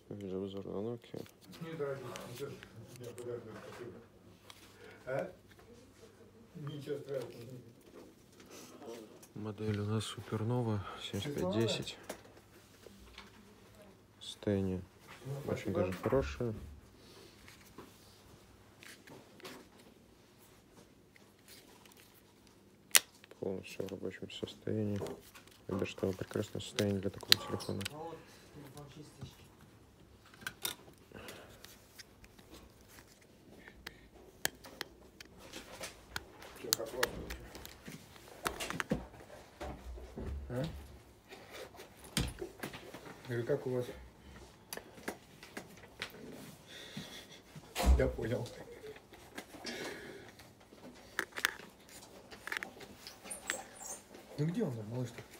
Видеообзор на Nokia. Ничего страшного. Модель у нас Supernova 7510. Состояние очень даже хорошее. Полностью в рабочем состоянии. Я даже что прекрасное состояние для такого телефона. А? Говорю, как у вас? Я понял. Ну где он там, малыш-то?